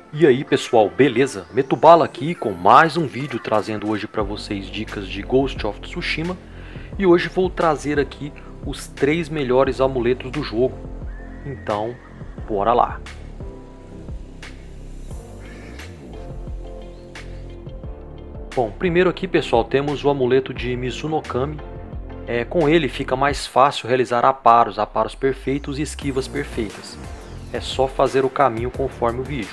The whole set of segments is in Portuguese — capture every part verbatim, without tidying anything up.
E aí pessoal, beleza? Metubala aqui com mais um vídeo trazendo hoje para vocês dicas de Ghost of Tsushima. E hoje vou trazer aqui os três melhores amuletos do jogo. Então, bora lá! Bom, primeiro aqui pessoal temos o amuleto de Mizunokami. É, com ele fica mais fácil realizar aparos, aparos perfeitos e esquivas perfeitas. É só fazer o caminho conforme o vídeo.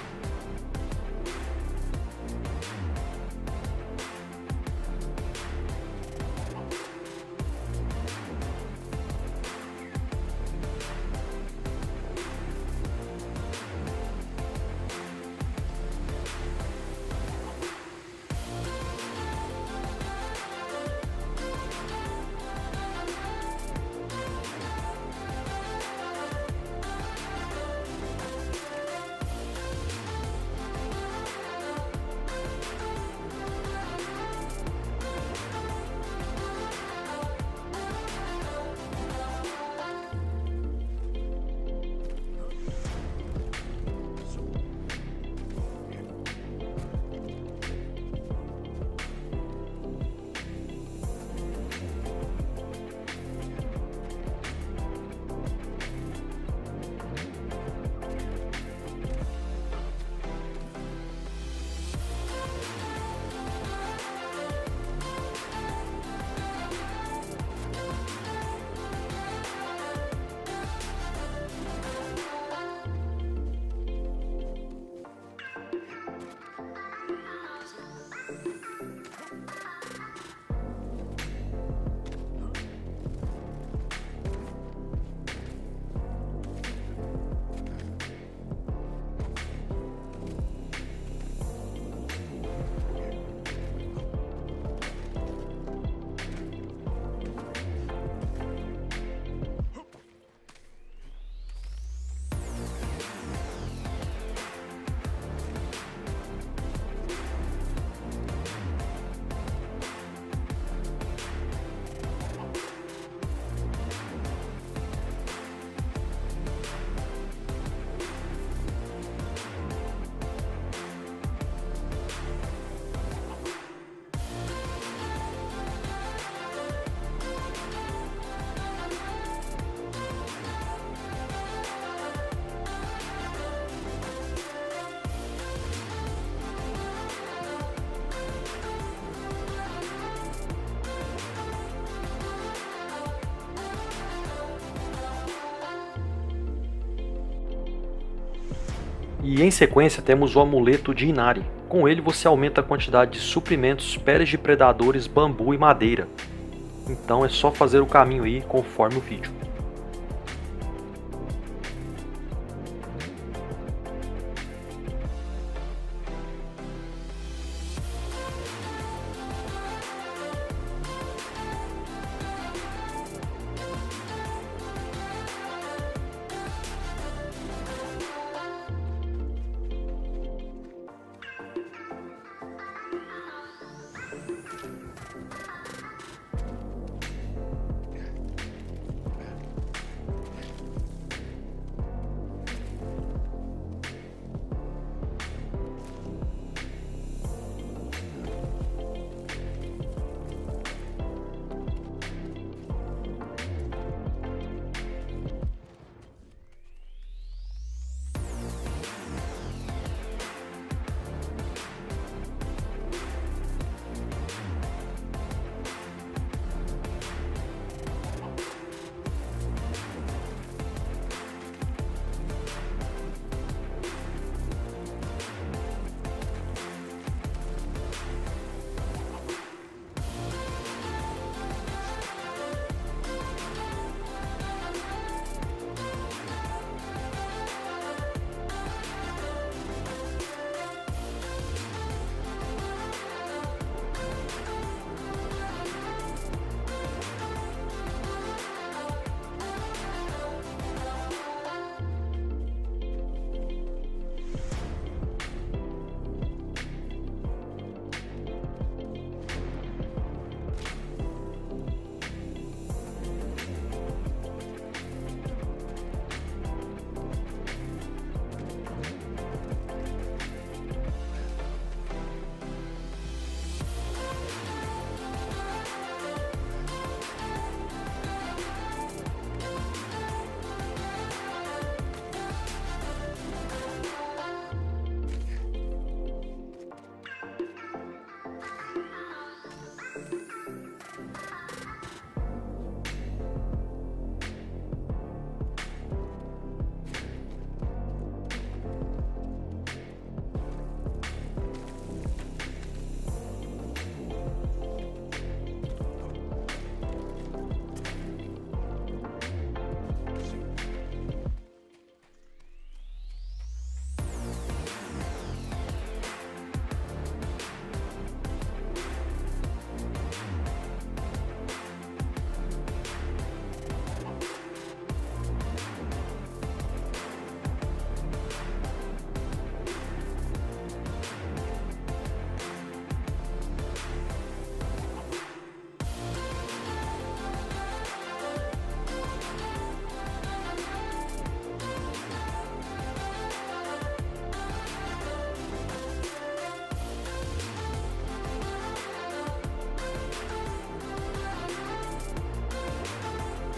E em sequência temos o amuleto de Inari. Com ele você aumenta a quantidade de suprimentos, peles de predadores, bambu e madeira. Então é só fazer o caminho aí conforme o vídeo.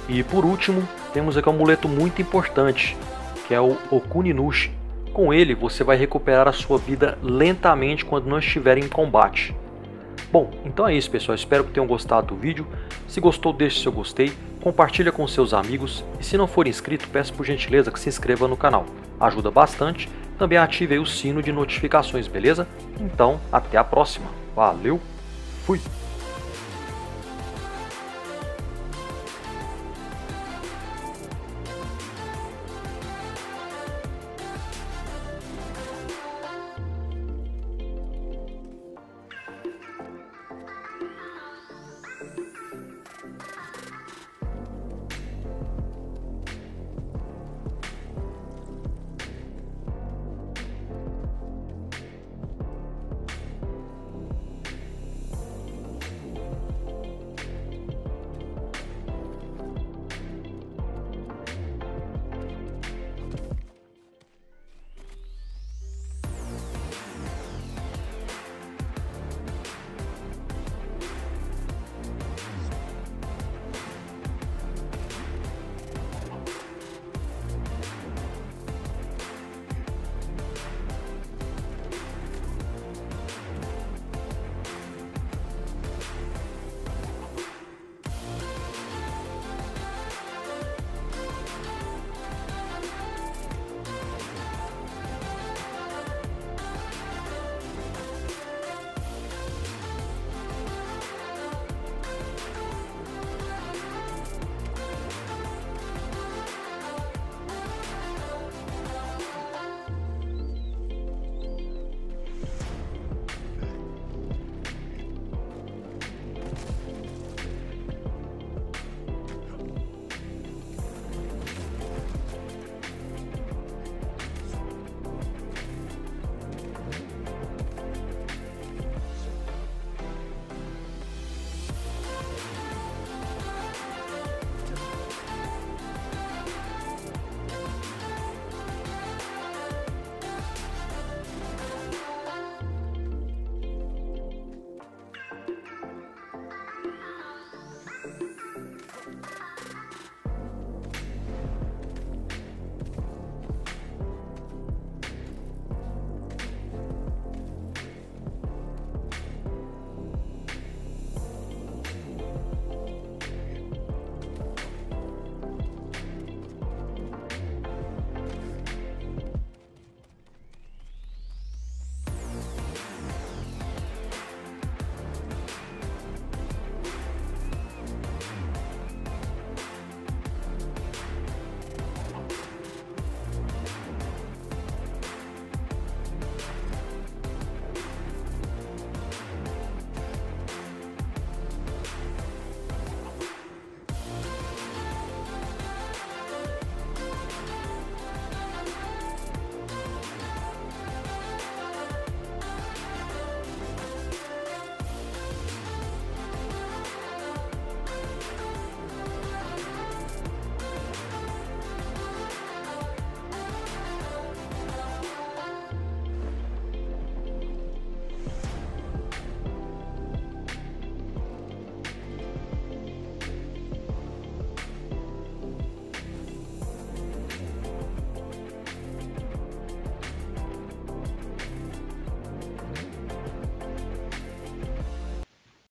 E por último, temos aqui um amuleto muito importante, que é o Okuninushi. Com ele, você vai recuperar a sua vida lentamente quando não estiver em combate. Bom, então é isso, pessoal. Espero que tenham gostado do vídeo. Se gostou, deixe seu gostei, compartilha com seus amigos e se não for inscrito, peço por gentileza que se inscreva no canal. Ajuda bastante. Também ative aí o sino de notificações, beleza? Então, até a próxima. Valeu, fui!